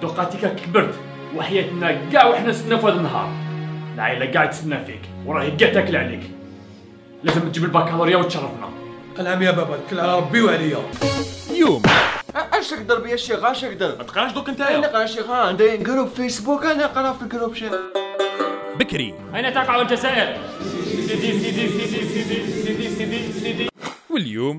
دوقاتك كبرت وحياتنا كاع وحنا نستناو في هذا النهار. العائله كاع تستنى فيك وراهي كاع تاكل عليك. لازم تجيب البكالوريا وتشرفنا. نعم يا بابا، توكل على ربي وعليا. يوم اش تقدر بيا الشيخ؟ اش تقدر؟ ما تقراش دوك انا نتايا. نقرا الشيخ، عندي جروب فيسبوك، انا نقرا في الجروب شيخ. بكري اين تقع الجزائر؟ سيدي سيدي سيدي سيدي سيدي سيدي سيدي. واليوم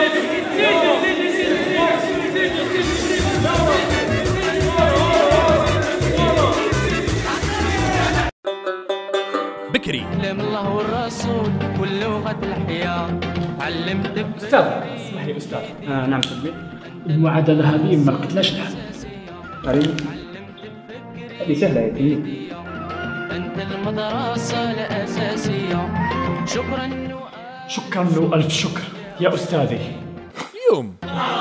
بكري علم الله والرسول واللغة الحياة علمت استاذ اسمح لي استاذ. نعم سيدي. المعادله هذه ما لقيتلاش الحل. قريب. هذه سهلة يا سيدي. أنت المدرسة الأساسية. شكرا والف شكر يا استاذي. يوم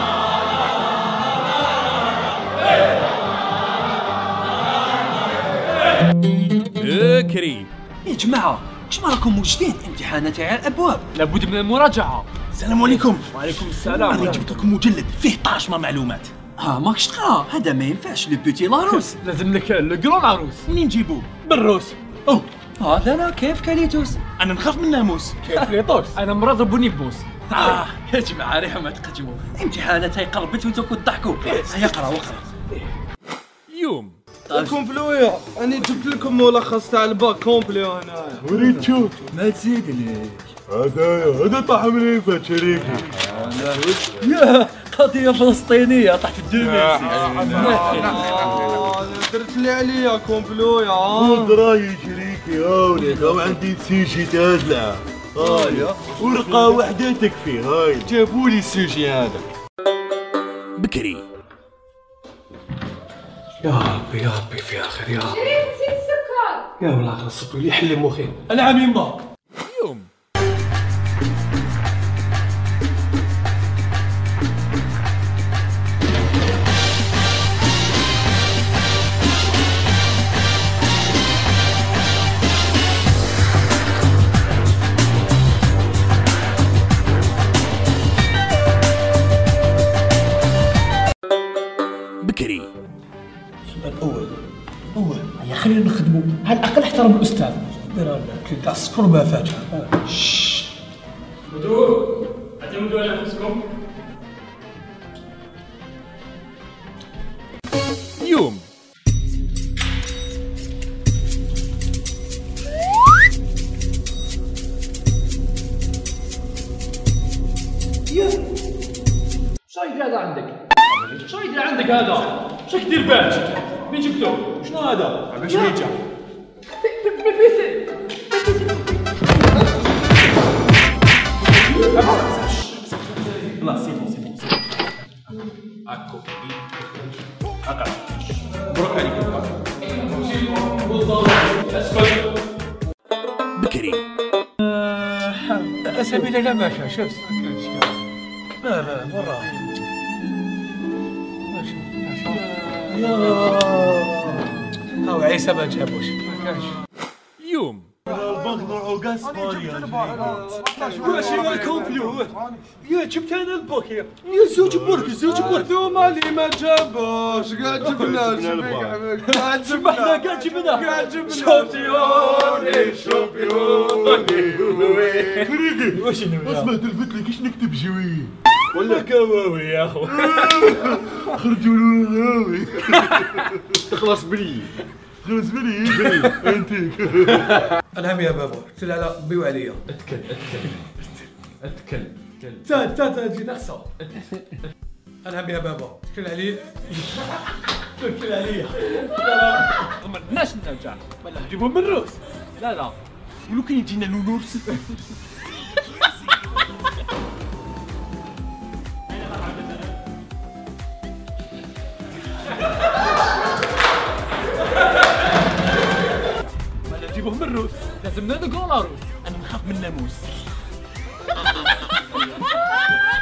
بكري يا جماعة، واش ما راكم موجدين؟ امتحاناتي على الابواب. لابد من المراجعه. السلام عليكم. وعليكم السلام. انا جبت لكم مجلد فيه طاشمة معلومات. ماكش تقرا؟ هذا ما ينفعش. لو بوتي لاروس. لازم لك لو كرون عروس. منين نجيبوه؟ بالروس. اوه هذا انا كيف كاليتوس. انا نخاف من الناموس. كيف ليطوس. انا مرض بني بوس. يا جماعة ريحة ما تقجموا. امتحانات هاي قلبت وانتو تضحكوا. هيا اقرا واقرا. يوم كومبلويا، انا جبت لكم ملخص تاع الباك كومبلي هنا. وريت شوف ما تزيدني. هذا طاح من ايفا شريكي. يا قضية فلسطينية طاح في الدنيا. درت اللي عليا كومبلويا. خذ رايي شريكي، هاوليك هاو عندي سيجي تازلع. هاي ورقة وحدة تكفي. هاي جابولي السوشي هذا. بكري يا ربي يا ربي في اخر يا ربي. شريف نسيت السكر. يا والله غصبوا لي حل مخي. نعم يما. يوم بكري السؤال الاول هيا خلينا نخدموا على الاقل احترم الاستاذ. كنت اسكر ما فاتها. مدور اعتمدوا على انفسكم. يوم شو هذا عندك؟ شو يدير عندك هذا؟ شو كدير بال؟ مين جبته؟ شنو هذا؟ باش ميجا. لا سي بون سي بون. اكو اقرا. مبروك عليكم. بكري سبيل لا باشا شوف. لا مرة. هاو عيسى ما جابوش. يوم البنك نوعو قاسبانيا. ماشي الكومبلو. يا جبت انا البوك يا زوج برك زوج برك. دوما اللي ما جابوش قاعد جبنا. قاعد احنا قاعد جبنا. قاعد جبنا. شوبيوني فريقي واش اسمع تلفت لك ايش نكتب جوي ولا كواوي يا اخو. خرجوا له هاوي. تخلص بلي. خلص بلي انتيك. نعم يا بابا، قلت على بي وعليا. اتكل تا تجي نقصه. نعم يا بابا، قلت علي. قلت عليا. ما بدناش نرجع. نجيبهم من الروس. لا ولو كان يجينا لولورس. نجيبهم من الروس. لازم ندق روس. انا نخاف من الناموس.